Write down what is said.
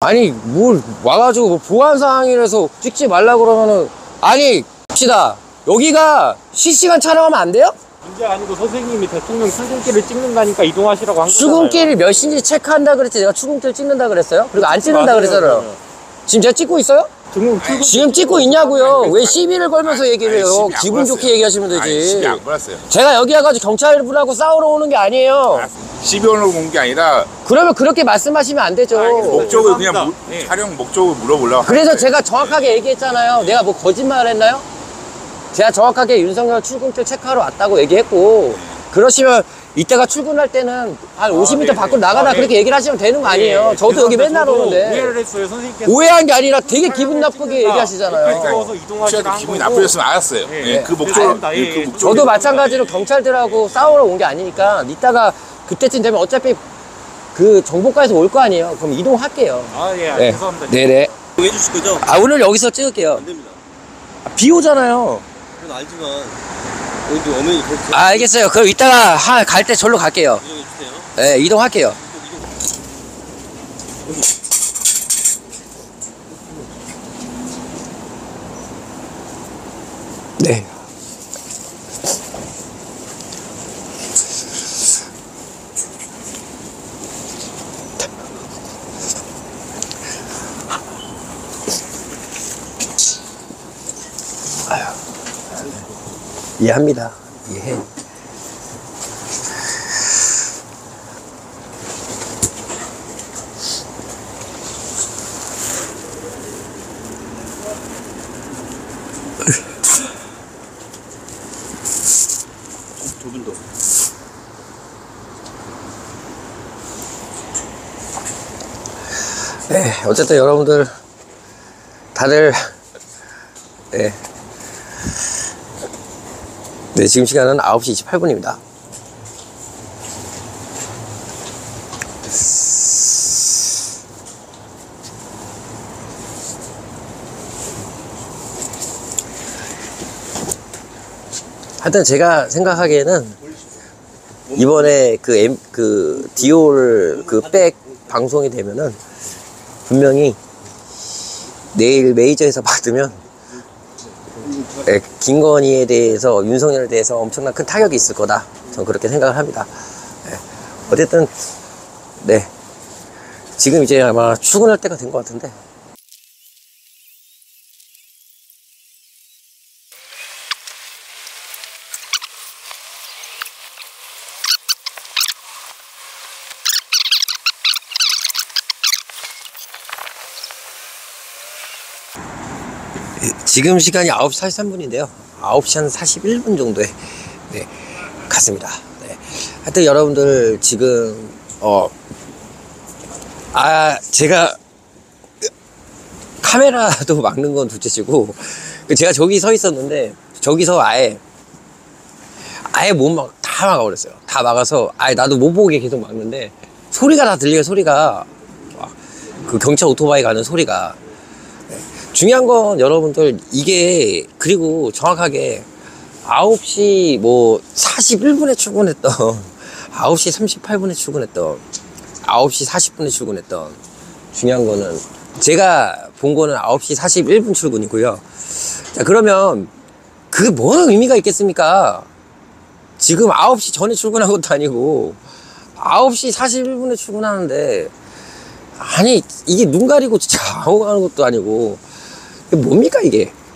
아니 뭘 와가지고 뭐 보안 상황이라서 찍지 말라 그러면은 아니 봅시다. 여기가 실시간 촬영하면 안 돼요? 문제 아니고 선생님이 대통령 출근길을 찍는다니까 이동하시라고 한 거잖아요. 출근길이 몇 시인지 체크한다 그랬지. 내가 출근길 찍는다 그랬어요? 그리고 안 찍는다 그랬잖아요. 지금 제가 찍고 있어요? 지금 찍고 있냐고요. 왜 시비를 걸면서 얘기를 해요? 기분 좋게 얘기하시면 되지. 시비 안 걸었어요. 제가 여기 와가지고 경찰분하고 싸우러 오는 게 아니에요. 시비 오려고 온 게 아니라 그러면 그렇게 말씀하시면 안 되죠. 목적을 그냥 촬영 목적을 물어보려고. 그래서 제가 정확하게 얘기했잖아요. 내가 뭐 거짓말을 했나요? 제가 정확하게 윤석열 출근길 체크하러 왔다고 얘기했고, 그러시면 이때가 출근할 때는 한 50m 밖으로 나가라 그렇게 얘기를 하시면 되는 거 아니에요. 저도 여기 맨날 오는데. 오해를 했어요, 선생님께서. 오해한 게 아니라 되게 기분 나쁘게 얘기하시잖아요. 그래서 이동하시라 한 기분이 거고. 나쁘셨으면 알았어요. 예, 그 목적을 그 목적을 저도 마찬가지로 경찰들하고 싸우러 온 게 아니니까 이따가 그때쯤 되면 어차피 그 정보과에서 올 거 아니에요. 그럼 이동할게요. 아, 예, 네. 죄송합니다. 네네. 해주실 거죠? 아, 오늘 여기서 찍을게요. 안 됩니다. 비 오잖아요. 그건 알지만 여기 어머니 그렇게 아, 알겠어요. 그럼 이따가 갈 때 절로 갈게요. 이용해 주세요. 네, 이동할게요. 네. 이해합니다. 이해해. 좁은 더. 네, 어쨌든 여러분들 다들 네. 네, 지금 시간은 9시 28분입니다. 하여튼 제가 생각하기에는 이번에 그 디올 그 백 방송이 되면은 분명히 내일 메이저에서 받으면 네, 김건희에 대해서 윤석열에 대해서 엄청난 큰 타격이 있을 거다. 저는 그렇게 생각을 합니다. 네. 어쨌든 네, 지금 이제 아마 출근할 때가 된 것 같은데. 지금 시간이 9시 43분인데요. 9시 한 41분 정도에 네, 갔습니다. 네. 하여튼 여러분들 지금 제가 카메라도 막는 건 둘째치고 제가 저기 서 있었는데 저기서 아예 못 다 막아버렸어요. 다 막아서 아예 나도 못 보게 계속 막는데 소리가 다 들려요. 소리가 그 경찰 오토바이 가는 소리가. 중요한 건 여러분들 이게 그리고 정확하게 9시 뭐 41분에 출근했던 9시 38분에 출근했던 9시 40분에 출근했던 중요한 거는 제가 본 거는 9시 41분 출근이고요. 자, 그러면 그게 뭐는 의미가 있겠습니까? 지금 9시 전에 출근한 것도 아니고 9시 41분에 출근하는데 아니 이게 눈 가리고 진짜 아무 가는 것도 아니고 이게 뭡니까 이게?